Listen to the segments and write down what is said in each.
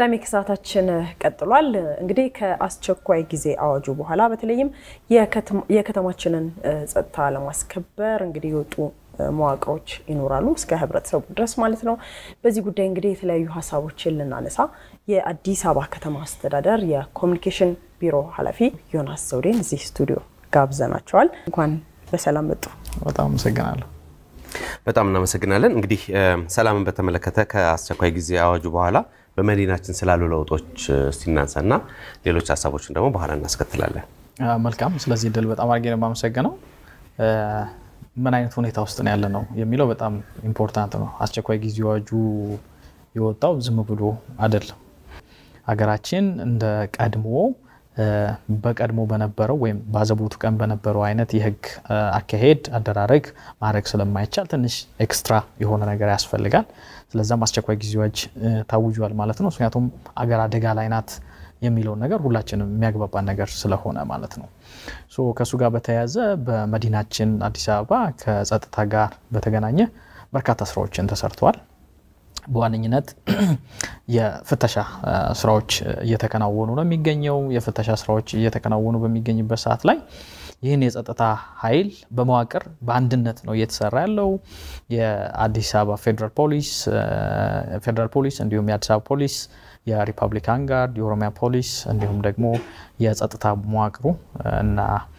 ቀዳሚ ክሳታችን ቀጥሏል እንግዲህ ከአስቸኳይ ጊዜ አዋጁ በኋላ በተለይም የከተማችንን ጸጥታ ለማስከበር እንግዲህ ወጡ መዋቅሮች ይኖራሉ እስከ ህብረተሰቡ ድረስ ማለት ነው በዚህ ጉዳይ እንግዲህ የተለያዩ ሐሳቦችን ልናነሳ የአዲስ አበባ ከተማ አስተዳደር የኮሙኒኬሽን ቢሮ ኃላፊ ዮናስ ዘውዴን እዚህ ስቱዲዮ ጋብዘናቸዋል እንኳን በሰላም መጡ በጣም አመሰግናለሁ በጣም እናመሰግናለን እንግዲህ ሰላምን በተመለከተ ከአስቸኳይ ጊዜ አዋጁ በኋላ በመዲናችን ስላሉ ለውጦች ሲናንሳና ሌሎች ሐሳቦችን ደግሞ በኋላ እናስከትላለን መልካም ስለዚህ ድል በጣም አርገን ማመሰግናለሁ ምን አይነት ሁኔታ ውስጥ ነው ያለነው የሚለው በጣም ኢምፖርታንት ነው አስቸኳይ ጊዜ አዋጁ የወጣው ዝም ብሎ አይደለም ሀገራችን እንደ ቀድሞ በቀድሞ በነበረው ወይም ባዘቡት ቀን በነበረው አይነት የህግ አካሄድ አደራረግ ማድረግ ስለማይቻል ትንሽ ኤክስትራ የሆነ ነገር ያስፈልጋል ስለዚህ አስቸኳይ ጊዜ አዋጅ ታውጇል ማለት ነው ምክንያቱም አገር አደጋ ላይ ናት የሚለው ነገር ሁላችንም የሚያግባባ ነገር ስለሆነ ማለት ነው ሶ ከሱ ጋር በተያያዘ በመዲናችን አዲስ አበባ ከጸጥታ ጋር በተገናኘ በርካታ ስራዎችን ተሰርተዋል በዋነኝነት የፍተሻ ስራዎች እየተከናወኑ ነው የሚገኘው የፍተሻ ስራዎች እየተከናወኑ በሚገኝበት ሰዓት ላይ ይህን የጸጥታ ኃይል በመዋቅር በአንድነት ነው እየተሰራ ያለው የአዲስ አበባ ፌደራል ፖሊስ እንዲሁም የአዲስ አበባ ፖሊስ የሪፐብሊካን ጋርድ የኦሮሚያ ፖሊስ እንዲሁም ደግሞ የጸጥታ መዋቅሩ እና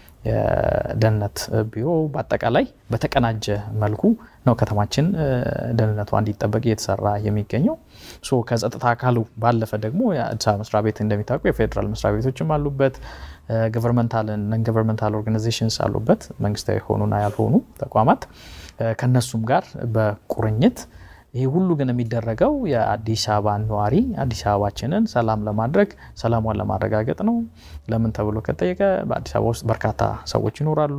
የደህንነት ቢሮ በአጠቃላይ በተቀናጀ መልኩ ነው ከተማችን ደህንነቷ እንዲጠበቅ እየተሰራ የሚገኘው ሶ ከጸጥታ አካሉ ባለፈ ደግሞ የአዲስ አበባ መስሪያ ቤት እንደሚታወቀው የፌደራል መስሪያ ቤቶችም አሉበት ገቨርንመንታል ነን ገቨርንመንታል ኦርጋናይዜሽንስ አሉበት መንግስታዊ ሆኑና ያልሆኑ ተቋማት ከነሱም ጋር በቁርኝት ይሄ ሁሉ ግን የሚደረገው የአዲስ አበባ ነዋሪ አዲስ አበባችንን ሰላም ለማድረግ ሰላሟን ለማረጋገጥ ነው ለምን ተብሎ ከተጠየቀ በአዲስ አበባ ውስጥ በርካታ ሰዎች ይኖራሉ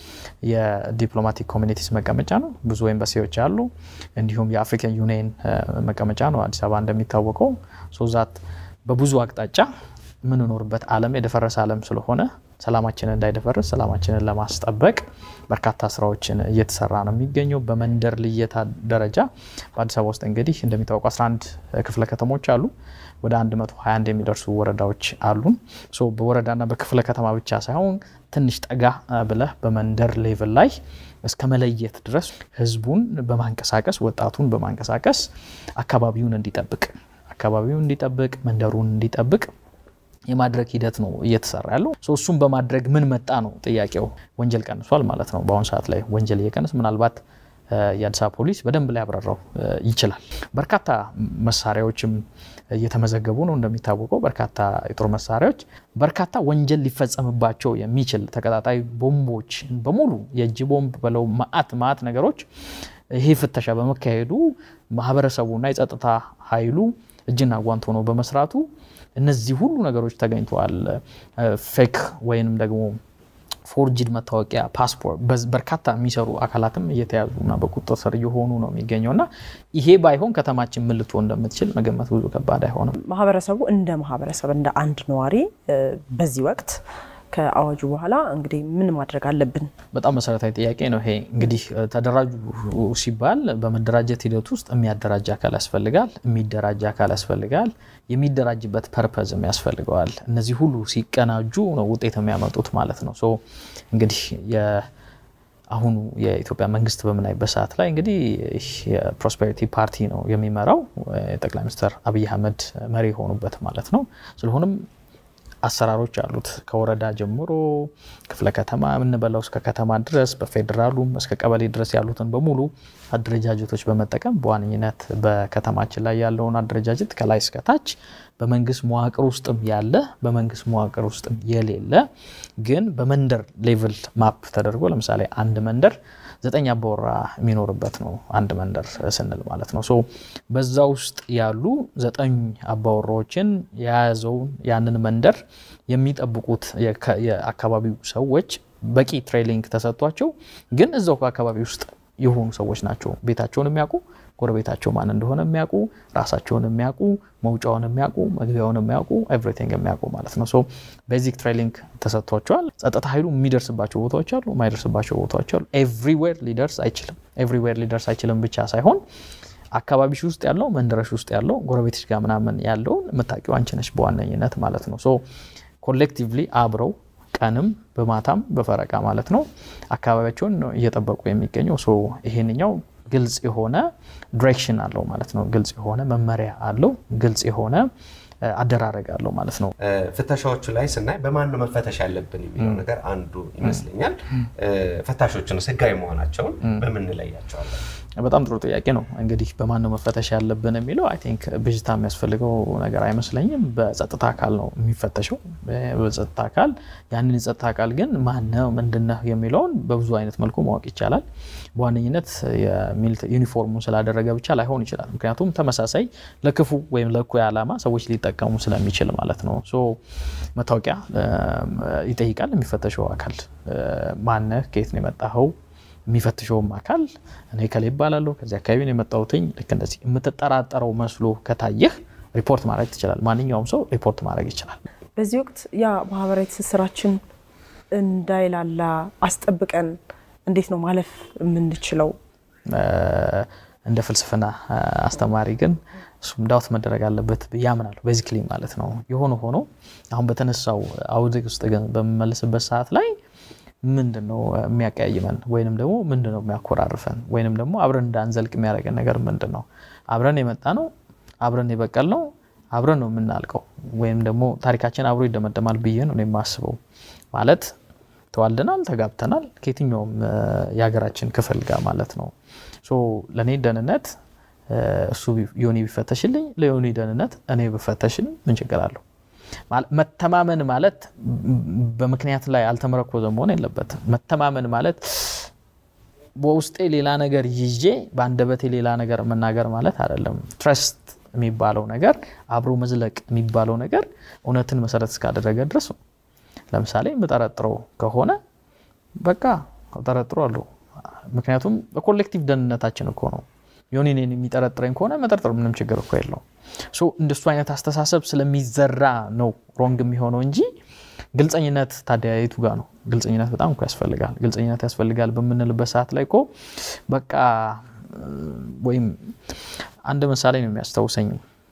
የዲፕሎማቲክ ኮሚኒቲስ መቀመጫ ነው ብዙ ኤምባሲዎች አሉ እንዲሁም የአፍሪካን ዩኒየን መቀመጫ ነው አዲስ አበባ እንደሚታወቀው ሶዛት በብዙ አቅጣጫ ምን ኖርበት ዓለም የደፈረሰ ዓለም ስለሆነ ሰላማችንን እንዳይደፈርስ ሰላማችንን ለማስጠበቅ በርካታ ስራዎችን እየተሰራ ነው የሚገኘው በመንደር ልየታ ደረጃ በአዲስ አበባ ውስጥ እንግዲህ እንደሚታወቀው 11 ክፍለ ከተሞች አሉ ወደ 121 የሚደርሱ ወረዳዎች አሉ ሶ በወረዳና በክፍለ ከተማ ብቻ ሳይሆን ትንሽ ጠጋ ብለህ በመንደር ሌቭል ላይ እስከ መለየት ድረስ ህዝቡን በማንቀሳቀስ ወጣቱን በማንቀሳቀስ አካባቢውን እንዲጠብቅ መንደሩን እንዲጠብቅ የማድረግ ሂደት ነው እየተሰራ ያለው ሶ እሱም በማድረግ ምን መጣ ነው ጥያቄው ወንጀል ቀንሷል ማለት ነው በአሁን ሰዓት ላይ ወንጀል እየቀነሰ ምናልባት የአዲስ አበባ ፖሊስ በደንብ ላይ ያብራራው ይችላል በርካታ መሳሪያዎችም እየተመዘገቡ ነው እንደሚታወቀው በርካታ የጦር መሳሪያዎች በርካታ ወንጀል ሊፈጸምባቸው የሚችል ተቀጣጣይ ቦምቦች በሙሉ የእጅ ቦምብ በለው ማአት ነገሮች ይሄ ፍተሻ በመካሄዱ ማህበረሰቡና የጸጥታ ኃይሉ እጅና ጓንት ሆኖ በመስራቱ እነዚህ ሁሉ ነገሮች ተገኝተዋል ፌክ ወይንም ደግሞ ፎርጅድ መታወቂያ ፓስፖርት በርካታ የሚሰሩ አካላትም እየተያዙና በቁጥጥር ስር እየሆኑ ነው የሚገኘውና ይሄ ባይሆን ከተማችን ምን ልትሆን እንደምትችል መገመት ብዙ ከባድ አይሆንም ማህበረሰቡ እንደ አንድ ነዋሪ በዚህ ወቅት ከአዋጁ በኋላ እንግዲህ ምን ማድረግ አለብን በጣም መሰረታዊ ጥያቄ ነው ይሄ እንግዲህ ተደራጁ ሲባል በመደራጀት ሂደት ውስጥ የሚያደራጅ አካል ያስፈልጋል የሚደራጅ አካል ያስፈልጋል የሚደራጅበት ፐርፐዝም ያስፈልጋል እነዚህ ሁሉ ሲቀናጁ ነው ውጤት የሚያመጡት ማለት ነው ሶ እንግዲህ አሁን የኢትዮጵያ መንግስት በመናይበት ሰዓት ላይ እንግዲህ የፕሮስፔሪቲ ፓርቲ ነው የሚመራው ጠቅላይ ሚኒስትር አብይ አህመድ መሪ ሆኑበት ማለት ነው ስለሆነም አሰራሮች አሉት ከወረዳ ጀምሮ ክፍለ ከተማ እንበላው እስከ ከተማ ድረስ በፌደራሉም እስከ ቀበሌ ድረስ ያሉትን በሙሉ አደረጃጀቶች በመጠቀም በዋነኝነት በከተማችን ላይ ያለውን አደረጃጀት ከላይ እስከ ታች በመንግስት መዋቅር ውስጥም ያለ በመንግስት መዋቅር ውስጥም የሌለ ግን በመንደር ሌቭል ማፕ ተደርጎ ለምሳሌ አንድ መንደር 9 አባወራ የሚኖርበት ነው አንድ መንደር ስንል ማለት ነው ሶ በዛው ውስጥ ያሉ 9 አባወራዎችን ያያዘው ያንን መንደር የሚጠብቁት የአካባቢው ሰዎች በቂ ትሬኒንግ ተሰጥቷቸው ግን እዛው አካባቢ ውስጥ የሆኑ ሰዎች ናቸው ቤታቸውን የሚያውቁ ጎረቤታቸው ማን እንደሆነ የሚያውቁ ራሳቸውን የሚያውቁ መውጫውን የሚያውቁ መግቢያውን የሚያውቁ ኤቭሪቲንግ የሚያውቁ ማለት ነው ሶ ቤዚክ ትሬኒንግ ተሰጥቷቸዋል ጸጥታ ኃይሉ የሚደርስባቸው ቦታዎች አሉ ማይደርስባቸው ቦታዎች አሉ ኤቭሪዌር ሊደርስ አይችልም ብቻ ሳይሆን አካባቢሽ ውስጥ ያለው መንደረሽ ውስጥ ያለው ጎረቤትሽ ጋር ምናምን ያለው መታቂው አንቺ ነሽ በዋነኝነት ማለት ነው ሶ ኮሌክቲቭሊ አብረው ቀንም በማታም በፈረቃ ማለት ነው አካባቢያቸውን እየተጠበቁ የሚገኘው ሶ ይሄንኛው ግልጽ የሆነ ዳይሬክሽን አለው ማለት ነው ግልጽ የሆነ መመሪያ አለው ግልጽ የሆነ አደራረግ አለው ማለት ነው ፍተሻዎቹ ላይ ስናይ በማን ነው መፈተሽ ያለብን የሚለው ነገር አንዱ ይመስለኛል ፈታሾቹን ህጋዊ መሆናቸውን በምን ለያቸዋለን በጣም ጥሩ ጥያቄ ነው እንግዲህ በማን ነው መፈተሽ ያለብን የሚለው አይ ቲንክ ብጅታ የሚያስፈልገው ነገር አይመስለኝም በጸጥታ አካል ነው የሚፈተሸው በጸጥታ አካል ያንን የጸጥታ አካል ግን ማን ነው ምንድነው የሚለውን በብዙ አይነት መልኩ ማወቅ ይቻላል በዋነኝነት የሚሊተሪ ዩኒፎርሙን ስላደረገ ብቻ ላይሆን ይችላል ምክንያቱም ተመሳሳይ ለክፉ ወይም ለኩይ ዓላማ ሰዎች ሊጠቀሙ ስለሚችል ማለት ነው ሶ መታወቂያ ይጠይቃል የሚፈተሸው አካል ማን ነው ከየት ነው የመጣኸው የሚፈትሸው አካል እኔ ከላይ ይባላል ከዚያ አካባቢ ነው የመጣሁትኝ ልክ እንደዚህ የምትጠራጠረው መስሎ ከታየህ ሪፖርት ማድረግ ትችላል ማንኛውም ሰው ሪፖርት ማድረግ ይችላል በዚህ ወቅት ያ ማህበራዊ ትስስራችን እንዳይላላ አስጠብቀን እንዴት ነው ማለፍ የምንችለው እንደ ፍልስፍና አስተማሪ ግን እሱም ዳውት መደረግ አለበት ያምናል ቤዚክሊ ማለት ነው የሆነ ሆኖ አሁን በተነሳው አውድ ውስጥ ግን በመመለስበት ሰዓት ላይ ምንድነው የሚያቀያይመን ወይንም ደግሞ ምንድነው የሚያኮራርፈን ወይንም ደግሞ አብረን እንዳንዘልቅ የሚያደርገን ነገር ምንድነው አብረን የመጣነው አብረን የበቀልነው አብረን ነው የምናልቀው ወይንም ደግሞ ታሪካችን አብሮ ይደመደማል ብዬ ነው የማስበው ማለት ተዋልደናል ተጋብተናል ከየትኛውም ያገራችን ክፍል ጋር ማለት ነው ሶ ለኔ ደህንነት እሱ ዮኒ ቢፈተሽልኝ ለዮኒ ደህንነት እኔ ብፈተሽልኝ ምን ችግር አለው መተማመን ማለት በመክንያት ላይ አልተመረኮዘም መሆን የለበት መተማመን ማለት በውስጤ ሌላ ነገር ይዤ በአንደበቴ ሌላ ነገር መናገር ማለት አይደለም ትረስት የሚባለው ነገር አብሮ መዝለቅ የሚባለው ነገር እውነትን መሰረት እስካደረገ ድረስ ለምሳሌ መጠርጠረው ከሆነ በቃ ተጠርጥሯል ምክንያቱም በኮሌክቲቭ ደህንነታችን እኮ ነው ዮኒን የሚጠረጥረኝ ከሆነ መጠርጠር ምንም ችግር እኮ የለውም ሶ እንደሱ አይነት አስተሳሰብ ስለሚዘራ ነው ሮንግ የሚሆነው እንጂ ግልጽኝነት ታዲያይቱ ጋር ነው ግልጽኝነት በጣም እኮ ያስፈልጋል በመንልበት ሰዓት ላይ እኮ በቃ ወይም አንድ ምሳሌ ነው የሚያስተውሰኝ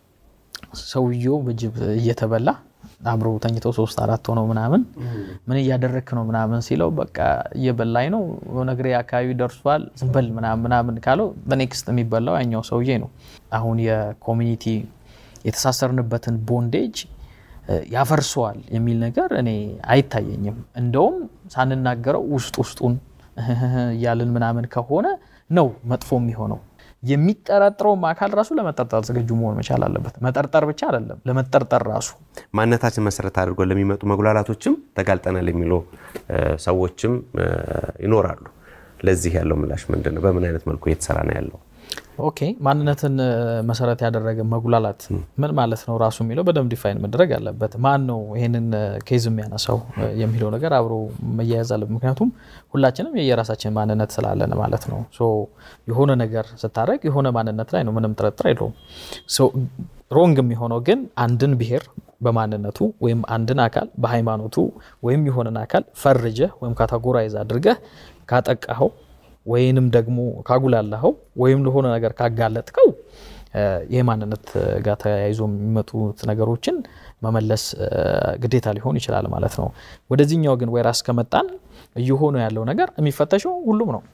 ሰውየው በጅብ እየተበላ አብሮ ተኝቶ 3-4 ሆነው ምናምን ምን ያደረክ ነው ምናምን ሲለው በቃ እየበላይ ነው ነገሬ አካባቢ ደርሷል ዝምበል ምናምን ካለው በኔክስት የሚበላው ያኛው ሰውዬ ነው አሁን የኮሚኒቲ የተሳሰርንበትን ቦንዴጅ ያፈርሰዋል የሚል ነገር እኔ አይታየኝም እንደውም ሳንናገረው ውስጡን ያልን ምናምን ከሆነ ነው መጥፎ የሚሆነው የሚጠራጠረው ማካል ራሱ ለመጠርጠር ዝግጁ መሆን መቻል አለበት መጠርጠር ብቻ አይደለም ለመጠርጠር ራሱ ማንነታችን መሰረት አድርጎ ለሚመጡ መጉላላቶችም ተጋልጠናል የሚሉ ሰዎችም ይኖራሉ ለዚህ ያለው ምላሽ ምንድነው በምን አይነት መልኩ እየተሰራ ነው ያለው ኦኬ ማንነትን መሰረት ያደረገ መጉላላት ምን ማለት ነው ራሱ የሚለው በደም ዲፋይን መደረግ አለበት ማን ነው ይሄንን ኬዝ የሚያነሳው የሚለው ነገር አብሮ መያያዝ አለበት ምክንያቱም ሁላችንም የየራሳችን ማንነት ስላለን ማለት ነው ሶ የሆነ ነገር ስታረግ የሆነ ማንነት ላይ ነው ምንም ጥርጥር የለውም ሶ ሮንግ የሚሆነው ግን አንድን ብሔር በማንነቱ ወይም አንድን አካል በሃይማኖቱ ወይም የሆነን አካል ፈርጀ ወይም ካታጎራይዝ አድርገህ ካጠቃኸው ወይንም ደግሞ ካጉላላኸው ወይም ለሆነ ነገር ካጋለጥከው የማንነት ጋር ተያይዞ የሚመጡት ነገሮችን መመለስ ግዴታ ሊሆን ይችላል ማለት ነው ወደዚህኛው ግን ወይራስ ከመጣን እየሆነ ያለው ነገር የሚፈተሸው ሁሉም ነው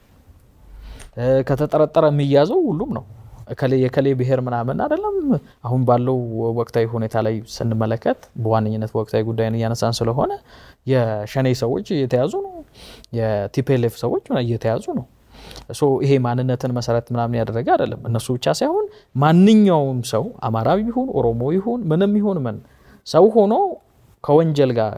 ከተጠረጠረ የሚያዘው ሁሉም ነው የከሌ ብሔር ምናምን አይደለም አሁን ባለው ወቅታዊ ሁኔታ ላይ ስንመለከት በዋነኝነት ወቅታዊ ጉዳይን ያነሳን ስለሆነ የሸኔ ሰዎች እየተያዙ ነው የቲፒኤልኤፍ ሰዎች እየተያዙ ነው ሶ ይሄ ማንነትን መሰረት ምናምን ያደረገ አይደለም እነሱ ብቻ ሳይሆን ማንኛውም ሰው አማራዊ ይሁን ኦሮሞ ይሁን ምንም ይሁን ምን ሰው ሆኖ ከወንጀል ጋር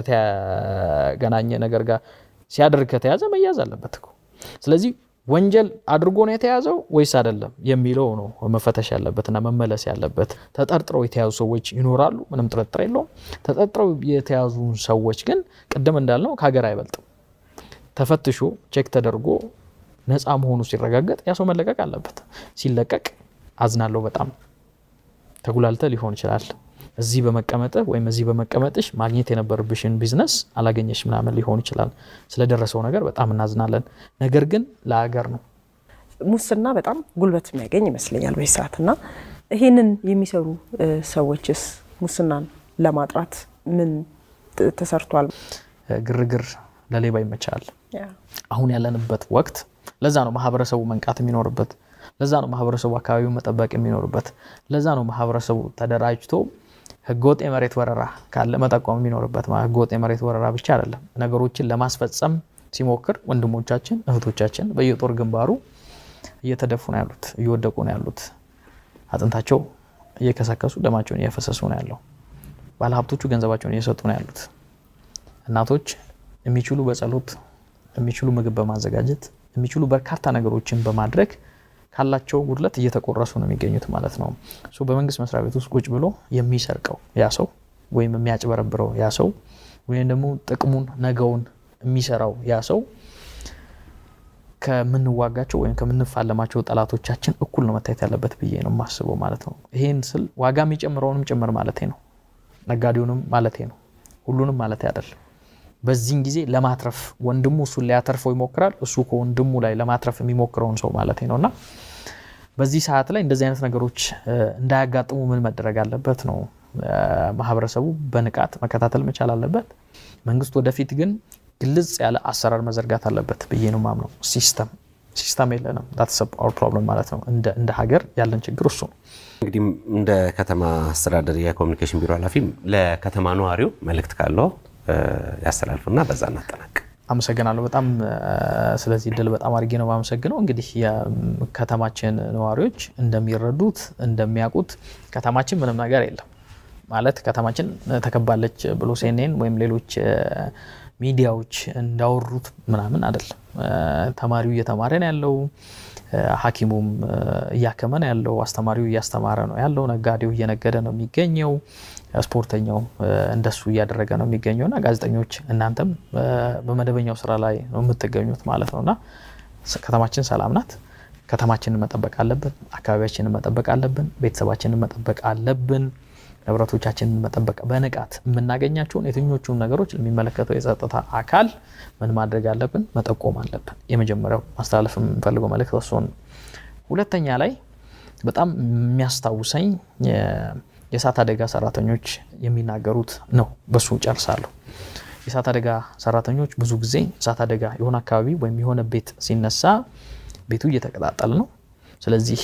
ከተገናኘ ነገር ጋር ሲያደርግ ከተያዘ መያዝ አለበት እኮ ስለዚህ ወንጀል አድርጎ ነው የተያዘው ወይስ አይደለም የሚለው ነው መፈተሽ ያለበትና መመለስ ያለበት ተጠርጥረው የተያዙ ሰዎች ይኖራሉ ምንም ጥርጥር የለውም ተጠርጥረው የተያዙ ሰዎች ግን ቀደም እንዳልነው ከሀገር አይበልጥም ተፈትሾ ቼክ ተደርጎ ነፃ መሆኑ ሲረጋገጥ ያሰው መለቀቅ አለበት ሲለቀቅ አዝናለው በጣም ተጉላልተ ሊሆን ይችላል እዚህ በመቀመጥህ ወይም እዚህ በመቀመጥሽ ማግኘት የነበረብሽን ቢዝነስ አላገኘሽ ምናምን ሊሆን ይችላል ስለደረሰው ነገር በጣም እናዝናለን ነገር ግን ለሀገር ነው ሙስና በጣም ጉልበት የሚያገኝ ይመስለኛል በሰዓትና ይሄንን የሚሰሩ ሰዎችስ ሙስናን ለማጥራት ምን ተሰርቷል? ግርግር ለሌባ ይመቻል። አሁን ያለንበት ወቅት ለዛ ነው ማህበረሰቡ መንቃት የሚኖርበት፣ ለዛ ነው ማህበረሰቡ አካባቢውን መጠበቅ የሚኖርበት፣ ለዛ ነው ማህበረሰቡ ተደራጅቶ ህገወጥ የመሬት ወረራ ካለ መጠቆም የሚኖርበት። ህገወጥ የመሬት ወረራ ብቻ አይደለም፣ ነገሮችን ለማስፈጸም ሲሞክር ወንድሞቻችን እህቶቻችን በየጦር ግንባሩ እየተደፉ ነው ያሉት፣ እየወደቁ ነው ያሉት፣ አጥንታቸው እየከሰከሱ ደማቸውን እየፈሰሱ ነው ያለው። ባለሀብቶቹ ገንዘባቸውን እየሰጡ ነው ያሉት። እናቶች የሚችሉ በጸሎት የሚችሉ ምግብ በማዘጋጀት የሚችሉ በርካታ ነገሮችን በማድረግ ካላቸው ጉድለት እየተቆረሱ ነው የሚገኙት ማለት ነው። በመንግስት መስሪያ ቤት ውስጥ ቁጭ ብሎ የሚሰርቀው ያ ሰው ወይም የሚያጭበረብረው ያ ሰው ወይም ደግሞ ጥቅሙን ነገውን የሚሰራው ያ ሰው ከምንዋጋቸው ወይም ከምንፋለማቸው ጠላቶቻችን እኩል ነው መታየት ያለበት ብዬ ነው ማስበው ማለት ነው። ይሄን ስል ዋጋ የሚጨምረውንም ጭምር ማለቴ ነው፣ ነጋዴውንም ማለቴ ነው፣ ሁሉንም ማለቴ አይደለም። በዚህን ጊዜ ለማትረፍ ወንድሙ እሱ ሊያተርፈው ይሞክራል፣ እሱ ከወንድሙ ላይ ለማትረፍ የሚሞክረውን ሰው ማለቴ ነውና በዚህ ሰዓት ላይ እንደዚህ አይነት ነገሮች እንዳያጋጥሙ ምን መደረግ አለበት ነው። ማህበረሰቡ በንቃት መከታተል መቻል አለበት። መንግስት ወደፊት ግን ግልጽ ያለ አሰራር መዘርጋት አለበት ብዬ ነው ማምነው። ሲስተም የለንም፣ that's our problem ማለት ነው። እንደ ሀገር ያለን ችግር እሱ ነው። እንግዲህ እንደ ከተማ አስተዳደር የኮሙኒኬሽን ቢሮ ኃላፊ ለከተማ ነዋሪው መልእክት ካለው ያስተላልፉና በዛ እናጠናቅ። አመሰግናለሁ በጣም ስለዚህ ድል በጣም አድርጌ ነው ማመሰግነው። እንግዲህ የከተማችን ነዋሪዎች እንደሚረዱት እንደሚያውቁት ከተማችን ምንም ነገር የለም ማለት ከተማችን ተከባለች ብሎ CNN ወይም ሌሎች ሚዲያዎች እንዳወሩት ምናምን አይደለም። ተማሪው እየተማረ ነው ያለው፣ ሐኪሙም እያከመ ነው ያለው፣ አስተማሪው እያስተማረ ነው ያለው፣ ነጋዴው እየነገደ ነው የሚገኘው፣ ስፖርተኛው እንደሱ እያደረገ ነው የሚገኘውና ጋዜጠኞች እናንተም በመደበኛው ስራ ላይ ነው የምትገኙት ማለት ነውና ከተማችን ሰላም ናት። ከተማችንን መጠበቅ አለብን፣ አካባቢያችንን መጠበቅ አለብን፣ ቤተሰባችንን መጠበቅ አለብን፣ ንብረቶቻችንን መጠበቅ በንቃት የምናገኛቸውን የትኞቹን ነገሮች ለሚመለከተው የጸጥታ አካል ምን ማድረግ አለብን? መጠቆም አለብን። የመጀመሪያው ማስተላለፍ የምፈልገው መልእክት እሱ ነው። ሁለተኛ ላይ በጣም የሚያስታውሰኝ የእሳት አደጋ ሰራተኞች የሚናገሩት ነው። በሱ ጨርሳለሁ። የእሳት አደጋ ሰራተኞች ብዙ ጊዜ እሳት አደጋ የሆነ አካባቢ ወይም የሆነ ቤት ሲነሳ ቤቱ እየተቀጣጠለ ነው። ስለዚህ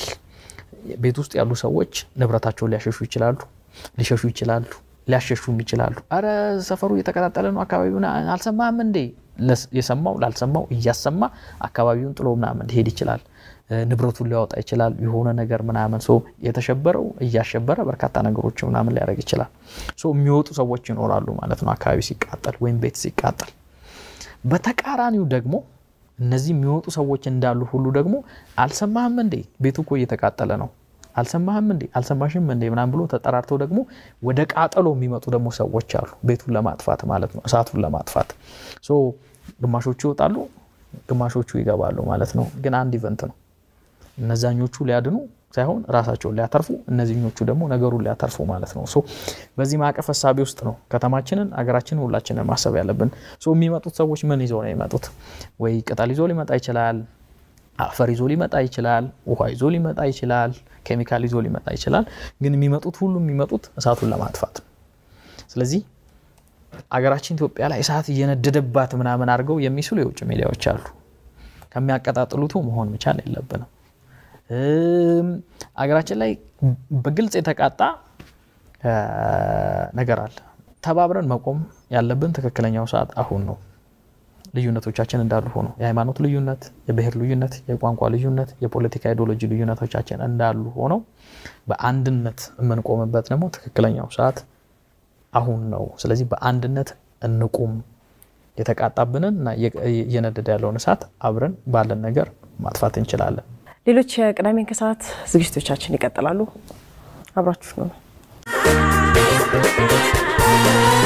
ቤት ውስጥ ያሉ ሰዎች ንብረታቸውን ሊያሸሹ ይችላሉ፣ ሊሸሹ ይችላሉ፣ ሊያሸሹም ይችላሉ። አረ ሰፈሩ እየተቀጣጠለ ነው፣ አካባቢውን አልሰማህም እንዴ? የሰማው ላልሰማው እያሰማ አካባቢውን ጥሎ ምናምን ሊሄድ ይችላል፣ ንብረቱን ሊያወጣ ይችላል፣ የሆነ ነገር ምናምን የተሸበረው እያሸበረ በርካታ ነገሮች ምናምን ሊያደርግ ይችላል። የሚወጡ ሰዎች ይኖራሉ ማለት ነው አካባቢ ሲቃጠል ወይም ቤት ሲቃጠል። በተቃራኒው ደግሞ እነዚህ የሚወጡ ሰዎች እንዳሉ ሁሉ ደግሞ አልሰማህም እንዴ? ቤቱ እኮ እየተቃጠለ ነው፣ አልሰማህም እንዴ? አልሰማሽም እንዴ? ምናምን ብሎ ተጠራርተው ደግሞ ወደ ቃጠሎ የሚመጡ ደግሞ ሰዎች አሉ፣ ቤቱን ለማጥፋት ማለት ነው፣ እሳቱን ለማጥፋት። ግማሾቹ ይወጣሉ፣ ግማሾቹ ይገባሉ ማለት ነው። ግን አንድ ኢቨንት ነው። እነዛኞቹ ሊያድኑ ሳይሆን ራሳቸውን ሊያተርፉ፣ እነዚህኞቹ ደግሞ ነገሩን ሊያተርፉ ማለት ነው። በዚህ ማዕቀፍ ሐሳብ ውስጥ ነው ከተማችንን አገራችንን ሁላችንን ማሰብ ያለብን። የሚመጡት ሰዎች ምን ይዘው ነው የሚመጡት? ወይ ቅጠል ይዞ ሊመጣ ይችላል፣ አፈር ይዞ ሊመጣ ይችላል፣ ውሃ ይዞ ሊመጣ ይችላል፣ ኬሚካል ይዞ ሊመጣ ይችላል። ግን የሚመጡት ሁሉ የሚመጡት እሳቱን ለማጥፋት። ስለዚህ አገራችን ኢትዮጵያ ላይ እሳት እየነደደባት ምናምን አድርገው የሚስሉ የውጭ ሚዲያዎች አሉ። ከሚያቀጣጥሉት መሆን መቻል የለብንም። አገራችን ላይ በግልጽ የተቃጣ ነገር አለ። ተባብረን መቆም ያለብን ትክክለኛው ሰዓት አሁን ነው። ልዩነቶቻችን እንዳሉ ሆኖ የሃይማኖት ልዩነት፣ የብሔር ልዩነት፣ የቋንቋ ልዩነት፣ የፖለቲካ አይዲዮሎጂ ልዩነቶቻችን እንዳሉ ሆኖ በአንድነት የምንቆምበት ደግሞ ትክክለኛው ሰዓት አሁን ነው። ስለዚህ በአንድነት እንቁም። የተቃጣብንና እየነደደ ያለውን እሳት አብረን ባለን ነገር ማጥፋት እንችላለን። ሌሎች የቅዳሜ ከሰዓት ዝግጅቶቻችን ይቀጥላሉ። አብራችሁ ነው።